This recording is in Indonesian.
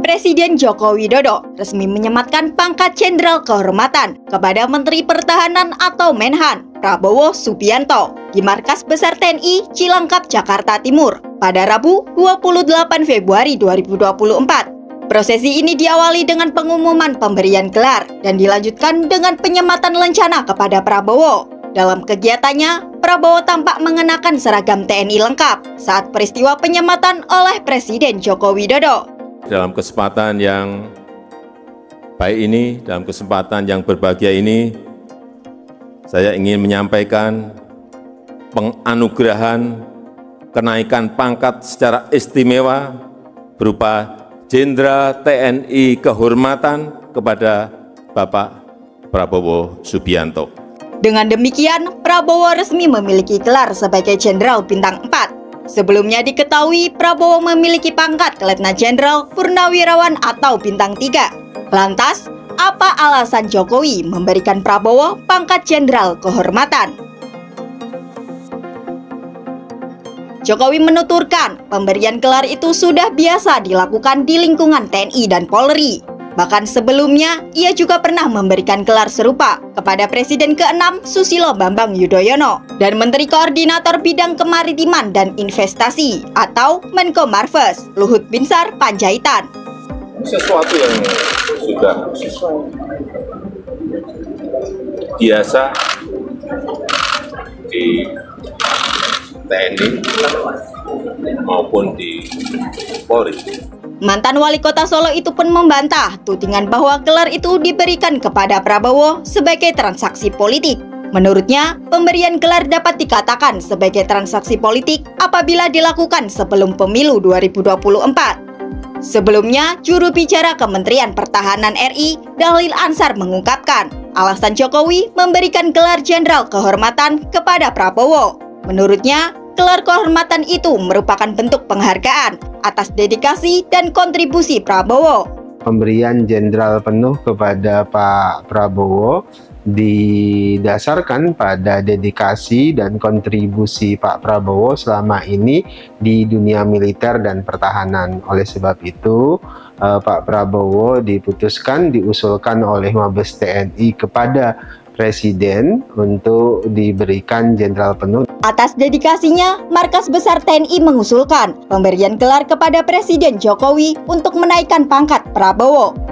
Presiden Joko Widodo resmi menyematkan pangkat Jenderal Kehormatan kepada Menteri Pertahanan atau Menhan Prabowo Subianto di Markas Besar TNI Cilangkap, Jakarta Timur pada Rabu 28 Februari 2024. Prosesi ini diawali dengan pengumuman pemberian gelar dan dilanjutkan dengan penyematan lencana kepada Prabowo. Dalam kegiatannya, Prabowo tampak mengenakan seragam TNI lengkap saat peristiwa penyematan oleh Presiden Joko Widodo. Dalam kesempatan yang baik ini, dalam kesempatan yang berbahagia ini, saya ingin menyampaikan penganugerahan kenaikan pangkat secara istimewa berupa Jenderal TNI Kehormatan kepada Bapak Prabowo Subianto. Dengan demikian, Prabowo resmi memiliki gelar sebagai Jenderal Bintang 4. Sebelumnya diketahui Prabowo memiliki pangkat Letnan Jenderal Purnawirawan atau Bintang 3. Lantas, apa alasan Jokowi memberikan Prabowo pangkat Jenderal Kehormatan? Jokowi menuturkan pemberian gelar itu sudah biasa dilakukan di lingkungan TNI dan Polri. Bahkan sebelumnya, ia juga pernah memberikan gelar serupa kepada Presiden ke-6 Susilo Bambang Yudhoyono dan Menteri Koordinator Bidang Kemaritiman dan Investasi atau Menko Marves Luhut Binsar Panjaitan. Sesuatu yang sudah biasa di TNI maupun di Polri. Mantan wali kota Solo itu pun membantah tudingan bahwa gelar itu diberikan kepada Prabowo sebagai transaksi politik. Menurutnya, pemberian gelar dapat dikatakan sebagai transaksi politik apabila dilakukan sebelum pemilu 2024. Sebelumnya, juru bicara Kementerian Pertahanan RI, Dahlia Ansar mengungkapkan, alasan Jokowi memberikan gelar Jenderal Kehormatan kepada Prabowo. Menurutnya, gelar kehormatan itu merupakan bentuk penghargaan atas dedikasi dan kontribusi Prabowo. Pemberian jenderal penuh kepada Pak Prabowo didasarkan pada dedikasi dan kontribusi Pak Prabowo selama ini di dunia militer dan pertahanan. Oleh sebab itu, Pak Prabowo diusulkan oleh Mabes TNI kepada Presiden untuk diberikan jenderal penuh. Atas dedikasinya, Markas Besar TNI mengusulkan pemberian gelar kepada Presiden Jokowi untuk menaikkan pangkat Prabowo.